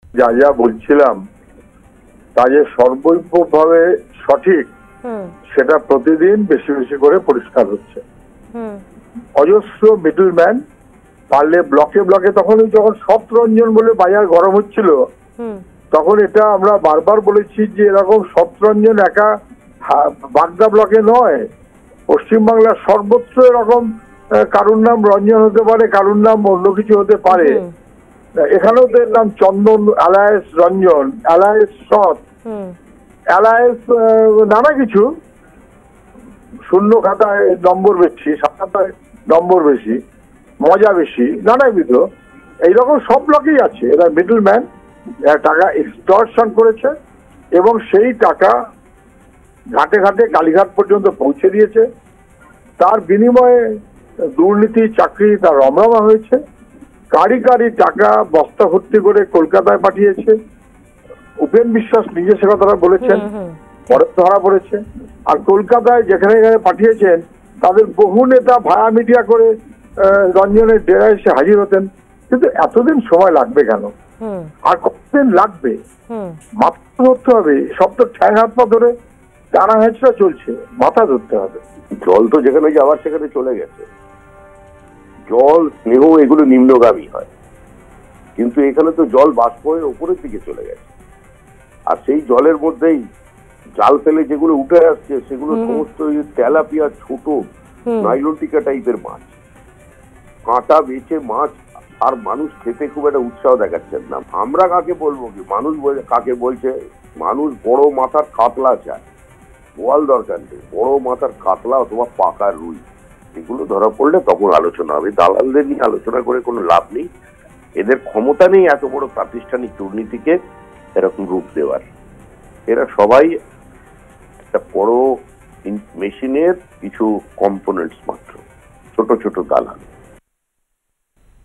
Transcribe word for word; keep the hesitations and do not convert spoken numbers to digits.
যা যা বলছিলাম তা যে সর্বৈকভাবে সঠিক সেটা প্রতিদিন বেশি বেশি করে পরিষ্কার হচ্ছে। অজস্র মিডলম্যান, পারলে ব্লকে ব্লকে, তখন যখন সপ্তরঞ্জন বলে বাজার গরম হচ্ছিল তখন এটা আমরা বারবার বলেছি যে এরকম সপ্তরঞ্জন একা বাগদা ব্লকে নয়, পশ্চিমবাংলার সর্বত্র এরকম কারুর নাম রঞ্জন হতে পারে, কারুর নাম অন্য কিছু হতে পারে। এখানেও তো এর নাম চন্দন, অ্যালায়েস রঞ্জন, অ্যালায়েস সৎ, অ্যালায়েস নানা কিছু, শূন্য খাতায় নম্বর বেশি, সাত খাতায় নম্বর বেশি, মজা বেশি, নানাবিধ এইরকম সব ব্লকেই আছে। এরা মিডলম্যান, এরা টাকা এক্সটর্শন করেছে এবং সেই টাকা ঘাটে ঘাটে কালীঘাট পর্যন্ত পৌঁছে দিয়েছে। তার বিনিময়ে দুর্নীতি, চাকরি তার রমরমা হয়েছে। কারি কারি টাকা বস্তা ভর্তি করে কলকাতায় পাঠিয়েছে। উপেন বিশ্বাস নিজে সে কথাটা বলেছেন, পরে ধরা পড়েছে। আর কলকাতায় যেখানে যেখানে পাঠিয়েছেন তাদের বহু নেতা ভায়া মিডিয়া করে রঞ্জনের ডেরায় এসে হাজির হতেন। কিন্তু এতদিন সময় লাগবে কেন? আর কতদিন লাগবে? মাথা ধরতে হবে। সব তো ঠ্যাং হাত পা ধরে টানা হেঁচড়া চলছে, মাথা ধরতে হবে। জল তো যেখানে যাওয়ার সেখানে চলে গেছে। জল, স্নেহ এগুলো নিম্নগামী হয়, কিন্তু এখানে তো জল বাষ্প হয়ে উপরের দিকে চলে গেছে। আর সেই জলের মধ্যেই জাল ফেলে যেগুলো উঠে আসছে সেগুলো সমস্ত তেলাপিয়া, ছোট নাইলনটিকা টাইপের মাছ, কাঁটা বেছে মাছ। আর মানুষ খেতে খুব একটা উৎসাহ দেখাচ্ছেন না। আমরা কাকে বলবো কি? মানুষ কাকে বলছে? মানুষ বড় মাথার কাতলা চায়, বোয়াল দরকার নেই, বড় মাথার কাতলা অথবা পাকা রুই, এগুলো ধরা পড়লে তখন আলোচনা হবে। দালালদের নিয়ে আলোচনা করে কোনো লাভ নেই। এদের ক্ষমতা নেই এত বড় প্রাতিষ্ঠানিক দুর্নীতিকে এরকম রূপ দেওয়ার। এরা সবাই একটা বড় মেশিনের কিছু কম্পোনেন্টস মাত্র, ছোট ছোট দালাল।